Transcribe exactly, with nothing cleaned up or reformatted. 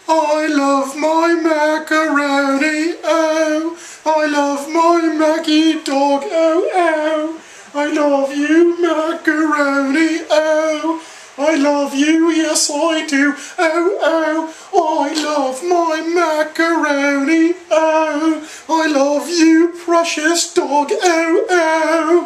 I love my macaroni, oh. I love my Maggie dog, oh, oh. I love you, macaroni, oh. I love you, yes I do, oh, oh. I love my macaroni, oh. I love you, precious dog, oh, oh.